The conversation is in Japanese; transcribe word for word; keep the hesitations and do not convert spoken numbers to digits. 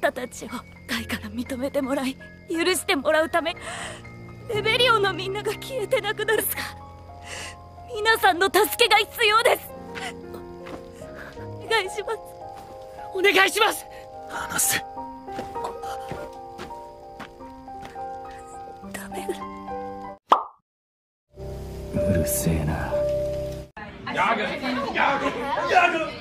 たたちを界から認めてもらい許してもらうため、レベリオンのみんなが消えてなくなるさ。皆さんの助けが必要です。お願いします。 お願いします。 話せ。 ダメだ。 うるせえな。 Jagen! Jagen! Jagen!